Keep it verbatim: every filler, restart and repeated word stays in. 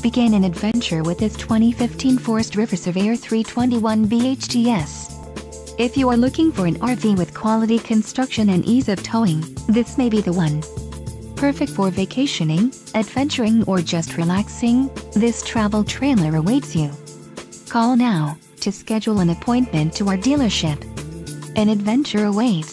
Begin an adventure with this twenty fifteen Forest River Surveyor three twenty-one B H T S. If you are looking for an R V with quality construction and ease of towing, this may be the one. Perfect for vacationing, adventuring, or just relaxing, this travel trailer awaits you. Call now to schedule an appointment to our dealership. An adventure awaits.